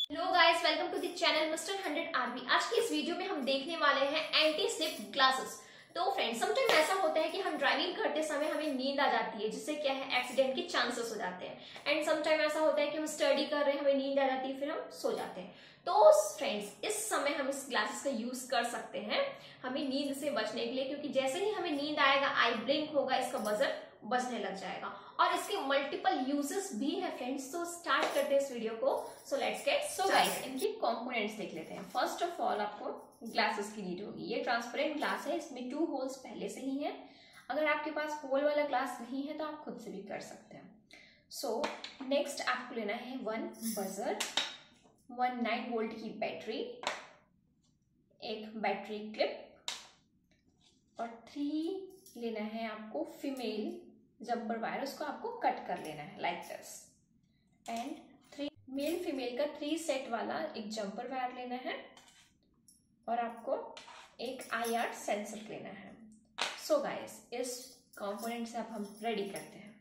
Hello guys, welcome to the channel mister 100 RB. आज की इस वीडियो में हम देखने वाले हैं एंटी स्लिप ग्लासेस। तो फ्रेंड्स, समटाइम ऐसा होता है कि हम ड्राइविंग करते समय हमें नींद आ जाती है, जिससे क्या है एक्सीडेंट के चांसेस हो जाते हैं। एंड समटाइम ऐसा होता है कि हम स्टडी कर रहे हैं, हमें नींद आ जाती है, फिर हम सो जाते हैं। तो फ्रेंड्स, इस समय हम इस ग्लासेस का यूज कर सकते हैं हमें नींद से बचने के लिए, क्योंकि जैसे ही हमें नींद आएगा, आई ब्लिंक होगा, इसका बजर बजने लग जाएगा। और इसके मल्टीपल यूजेस भी है फ्रेंड्स। तो स्टार्ट करते हैं इस वीडियो को। So let's get started. इनके कंपोनेंट्स देख लेते हैं। फर्स्ट ऑफ ऑल आपको ग्लासेस की नीड होगी। ये ट्रांसपेरेंट ग्लास है, इसमें 2 होल्स पहले से ही है। अगर आपके पास होल वाला ग्लास नहीं है तो आप खुद से भी कर सकते हैं। सो नेक्स्ट आपको लेना है 1 बजर, 1 9 वोल्ट की बैटरी, एक बैटरी क्लिप और 3 लेना है आपको फीमेल जंपर वायर। उसको आपको कट कर लेना है like this. And 3 male female का 3 सेट वाला एक जंपर वायर लेना है और आपको एक IR सेंसर लेना है। सो गाइस, इस कंपोनेंट से अब हम रेडी करते हैं।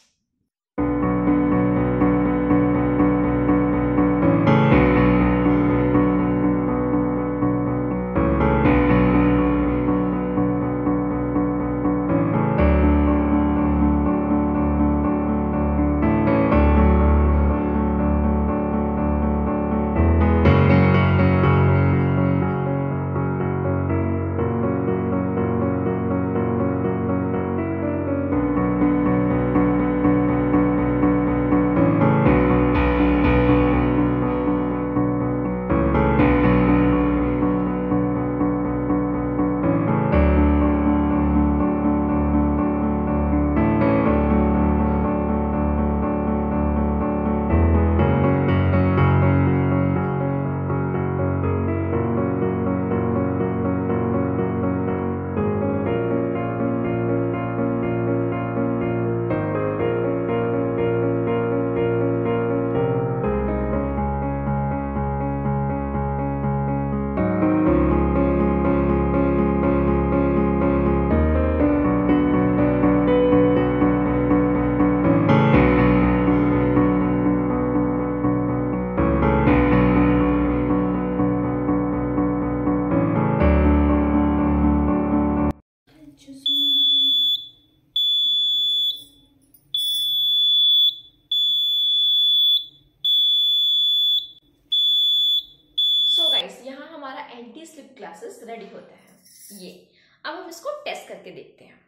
सो गाइस, यहाँ हमारा एंटी स्लिप ग्लासेस रेडी होता है। ये अब हम इसको टेस्ट करके देखते हैं।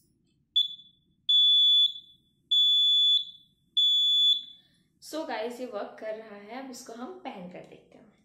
सो गाइस, ये वर्क कर रहा है। अब इसको हम पहन कर देखते हैं।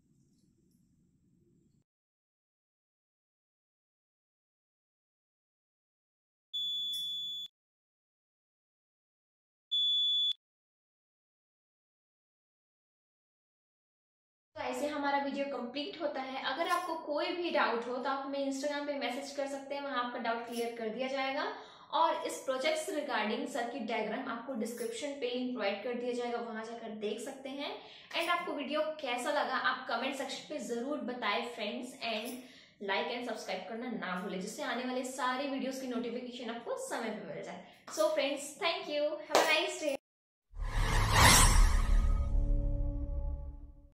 ऐसे हमारा वीडियो कंप्लीट होता है। अगर आपको कोई भी डाउट हो तो आप हमें इंस्टाग्राम पे मैसेज कर सकते हैं, वहां आपका डाउट क्लियर कर दिया जाएगा। और इस प्रोजेक्ट से रिगार्डिंग सर्किट डायग्राम आपको डिस्क्रिप्शन पे लिंक प्रोवाइड कर दिया जाएगा, वहां जाकर देख सकते हैं। एंड आपको वीडियो कैसा लगा आप कमेंट सेक्शन पे जरूर बताएं friends. And like and subscribe करना ना भूलें, जिससे आने वाले सारे वीडियोस की नोटिफिकेशन आपको समय पे मिल जाए। So friends, thank you, have a nice day.